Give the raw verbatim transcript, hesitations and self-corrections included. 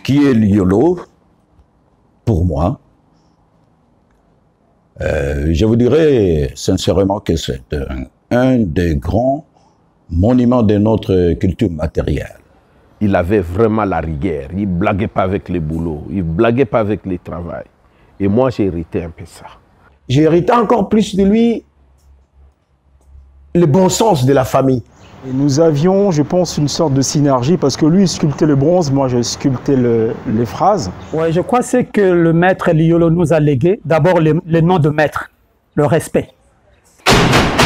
qui est l'Iolo, pour moi, euh, je vous dirais sincèrement que c'est un, un des grands monuments de notre culture matérielle. Il avait vraiment la rigueur, il ne blaguait pas avec les boulots, il ne blaguait pas avec les travail. Et moi, j'ai hérité un peu ça. J'ai hérité encore plus de lui le bon sens de la famille. Et nous avions, je pense, une sorte de synergie parce que lui, il sculptait le bronze, moi, je sculptais le, les phrases. Ouais, je crois que c'est que le maître Liolo nous a légué. D'abord, le, le nom de maître, le respect.